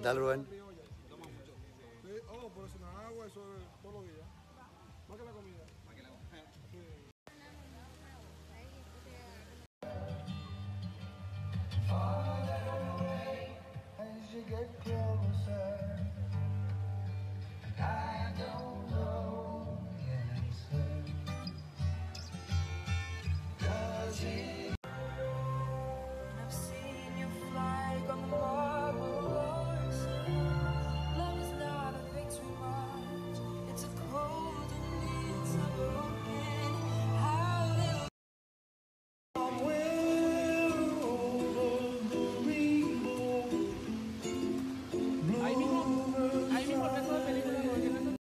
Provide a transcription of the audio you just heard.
tal, Rubén? Toma mucho. Sí, oh, pero sin agua, eso es todos los días. Más que la comida. Sí. As you get closer, I don't